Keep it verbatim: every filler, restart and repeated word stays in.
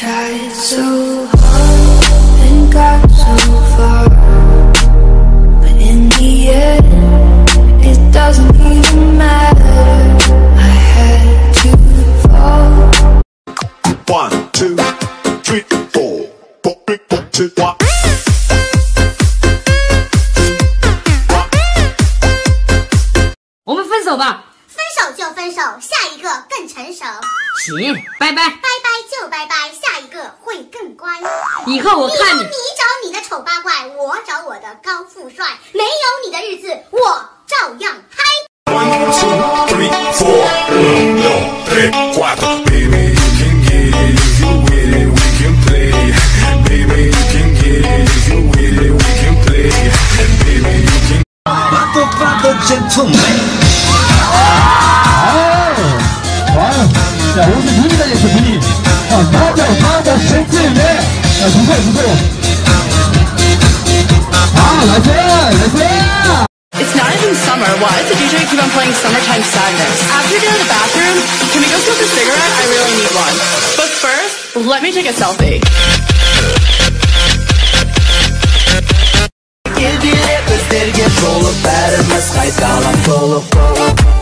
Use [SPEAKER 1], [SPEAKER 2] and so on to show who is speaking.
[SPEAKER 1] tried so hard and got so far, but in the end, it doesn't even matter. I had to fall.
[SPEAKER 2] One, two, three, four, four, three, four, two, one.
[SPEAKER 3] 我们分手吧。
[SPEAKER 4] 分手就分手，下一个更成熟。
[SPEAKER 3] 行，拜拜。
[SPEAKER 4] 拜拜就拜拜，下一个会更乖。
[SPEAKER 3] 以后我看你。
[SPEAKER 4] 你找你的丑八怪，我找我的高富帅。没有你的日子，我照样嗨。
[SPEAKER 2] One, two, three, four, uno, tres, cuatro. Baby, you can get it if you with it, we can play. Baby, you can get it if you with it, we can play. Baby, you can. Father, father, gentleman.
[SPEAKER 5] 哇，자 옷을 분위기 달렸어 분위기. 아 맞아 맞아 젠틀맨. 야不错不错. 아 나이스 나이스.
[SPEAKER 6] It's not even summer. Why does the D J keep on playing Summertime Sadness? After you're in the bathroom, can we go smoke a cigarette? I really need one. But first, let me take a selfie.
[SPEAKER 7] Give you lip, instead get full of batter, let's fight down, I'm full of